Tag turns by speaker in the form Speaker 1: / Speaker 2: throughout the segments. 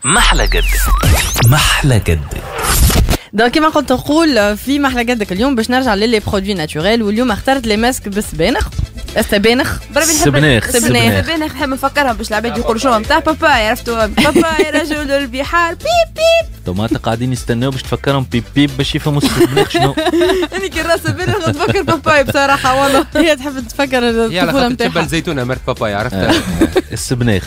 Speaker 1: محلى جدك. محلى جدك.
Speaker 2: دونك كما كنت نقول في محلى جدك اليوم باش نرجع للي برودوي ناتوريل، واليوم اخترت لي ماسك بالسبانخ. السبانخ
Speaker 3: السبانخ نحب نفكرها باش العباد يقولوا شنو نتاع باباي، عرفتوا باباي رجل البحار بيب بيب.
Speaker 1: طماطة قاعدين يستناو باش تفكرهم بيب بيب باش يفهموا السبانخ شنو.
Speaker 3: انا كي راس السبانخ نتفكر باباي بصراحه والله.
Speaker 2: هي تحب تفكر الطفوله نتاعها.
Speaker 4: تبع الزيتونه مرت باباي عرفتها.
Speaker 1: السبانخ.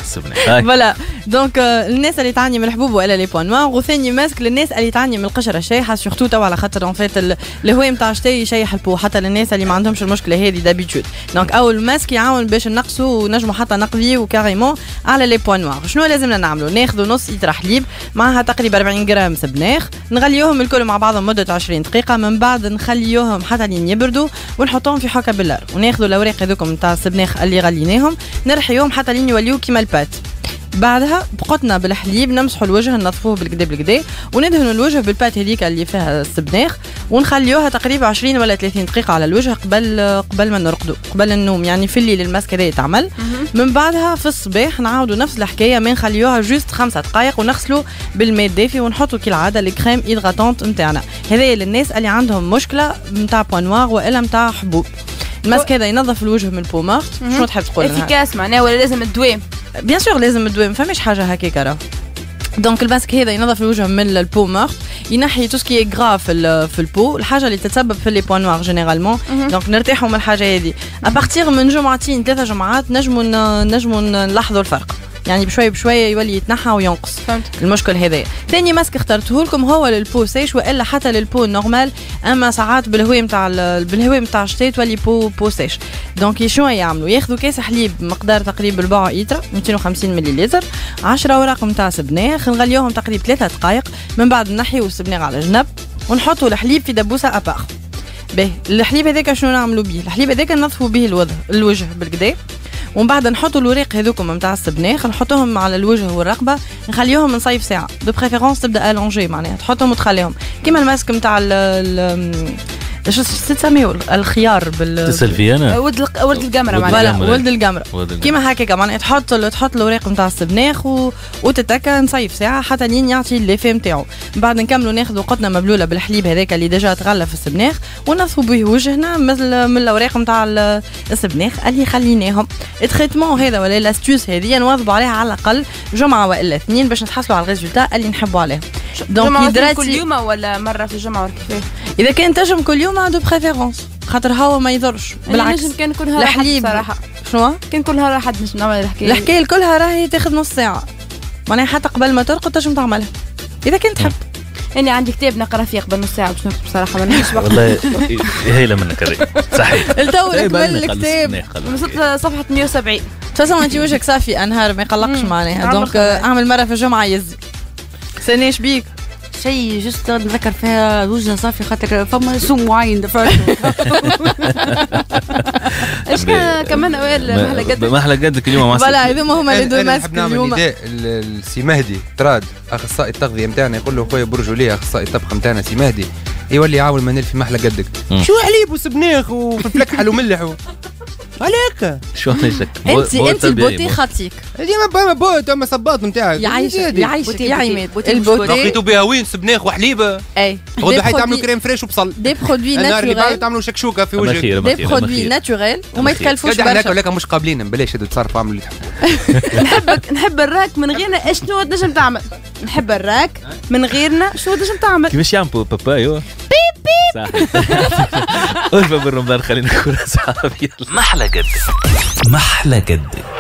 Speaker 2: فوالا دونك الناس اللي تعاني من الحبوب والا لي بوان نوار، وثاني ماسك للناس اللي تعاني من القشره الشايحه سورتو تو على خاطر اون فيت الهواء نتاع الشتاء يشيح البو حتى للناس اللي ما عندهمش المشكله هذه دابيتود. دونك اول ماسك يعاون باش نقصوا ونجموا حتى نقضيو كاريمون على لي بوان نوار. شنو لازمنا نعملوا؟ ناخذوا نص لتر حليب معها تقريبا 40 غرام سبناخ، نغليوهم الكل مع بعضهم مده 20 دقيقه، من بعد نخليوهم حتى لين يبردوا ونحطوهم في حكه بالنار، وناخذوا الاوراق هذوكم نتاع السبناخ اللي غليناهم نرحيوهم حتى لين يوليو كيما البات. بعدها بقطنا بالحليب نمسحوا الوجه ننظفوه بالكدا وندهنوا الوجه بالبات هذيك اللي فيها السبناخ، ونخليوها تقريبا 20 ولا 30 دقيقه على الوجه قبل ما نرقدوا، قبل النوم يعني في الليل الماسك هذا يتعمل. من بعدها في الصباح نعاودوا نفس الحكايه، ما نخليوها جوست 5 دقائق ونغسلوا بالماء الدافي ونحطوا كالعاده الكريم هيدراتونت نتاعنا. هذايا للناس اللي عندهم مشكله نتاع بوان نوار والا نتاع حبوب. الماسك هذا ينظف الوجه من البومارت. شنو تحب تقول؟
Speaker 3: افيكاس معناه ولا لازم الدوام؟
Speaker 2: بيان سور لازم الدوام، فماش حاجه هكاك راه. دونك الماسك هذا ينظف الوجه من البو مارت، ينحي تو سكي غرا في البو، الحاجه اللي تتسبب في لي بوان نوار جينيرالمون. دونك نرتاحوا من الحاجه هذه. ابارتيغ من جمعتين 3 جمعات نجموا نلاحظوا الفرق، يعني بشويه يولي يتنحى وينقص.
Speaker 3: فهمت
Speaker 2: المشكل هذايا. ثاني ماسك اخترته لكم هو للبو سيش والا حتى للبو نورمال، اما ساعات بالهواء نتاع الشتاء تولي بو سيش. دونك شنو يعملوا؟ ياخذوا كاس حليب مقدار تقريبا 4 لتر 250 مليلتر، 10 اوراق نتاع سبناخ، نغليوهم تقريبا 3 دقائق، من بعد نحيوا السبناخ على جنب ونحطوا الحليب في دبوسه ابار. باهي الحليب هذاك شنو نعملوا به؟ الحليب هذاك ننظفوا به الوجه بالكدا، ومن بعد نحطوا الوراق هذوكم نتاع السبناخ نحطوهم على الوجه والرقبه، نخليوهم نصيف ساعه دو بريفيرونس، تبدا الونجي معناها تحطهم وتخليهم كيما الماسك نتاع شو تسميه الخيار
Speaker 1: السلفيانه
Speaker 3: ولد القمره معناها.
Speaker 2: ولد القمره كيما هكاك معناها تحط الوراق نتاع السبناخ وتتكا نصيف ساعه حتى لين يعطي الليفي نتاعو. بعد نكملوا ناخذوا قطنه مبلوله بالحليب هذاك اللي ديجا تغلى في السبناخ وننظفوا به وجهنا من الاوراق نتاع السبناخ اللي خليناهم. التريتمون هذا ولا لاستيوس هذه نواظبوا عليها على الاقل جمعه والا 2 باش نتحصلوا على الريزولتا اللي نحبوا عليه.
Speaker 3: دونك كل يوم ولا مره في الجمعه ولا كيفاه؟
Speaker 2: اذا كان تنجم كل يوم دو بريفيرونس خاطر هو ما يضرش. بالعكس
Speaker 3: نجم كان كلها الحليب صراحه.
Speaker 2: شنو
Speaker 3: كان كلها راحت باش نعمل
Speaker 2: الحكايه كلها راهي تاخذ نص ساعه معناها، حتى قبل ما ترقد تنجم تعملها اذا كنت تحب.
Speaker 3: اني عندي كتاب نقرا فيه قبل نص ساعه باش نرقد بصراحه ما نحبش وقت.
Speaker 1: والله هايله منك هذه صحيح.
Speaker 2: التو نكمل الكتاب
Speaker 3: وصلت صفحه 170.
Speaker 2: تفصل انت وجهك صافي انهار ما يقلقش معناها. دونك اعمل مره في الجمعه يزي سناش بيك
Speaker 5: شيء جست نذكر فيها وجهه صافي خاطر فما سوم معين دفعته.
Speaker 3: ايش كمان اوائل
Speaker 1: محلى جدك اليوم
Speaker 2: فوالا هذوما هما اللي دو ماسك
Speaker 4: اليوم. السي مهدي تراد اخصائي التغذيه نتاعنا يقول له خويا برجوليه اخصائي الطبخ نتاعنا سي مهدي يولي يعاون منال في محلى جدك. شو حليب وسبناخ وفلفل كحل وملح عليك
Speaker 1: شو علاش
Speaker 2: انت البوتي خاطيك
Speaker 4: ديما بوت اما صباط نتاعك
Speaker 2: يعيشك يا عماد.
Speaker 4: البوتي لقيتوا بها وين سبناخ وحليبه.
Speaker 2: اي
Speaker 4: غدو حيتعملوا كريم فريش وبصل.
Speaker 2: دي برودوي ناتوريل
Speaker 4: تعملوا شكشوكه في وجهك.
Speaker 2: دي برودوي ناتوريل وما يتكلفوش برشا.
Speaker 4: ولا مش قابلين بلاش تصرفوا اعملوا اللي تحبوا.
Speaker 3: نحب الراك من غيرنا شنو تنجم تعمل. نحب الراك من غيرنا شنو تنجم تعمل.
Speaker 1: كيفاش يعمل بابايو بيب بيب صح. بالرمضان خلينا نكون اصحاب. محلى جدك. محلى جدك.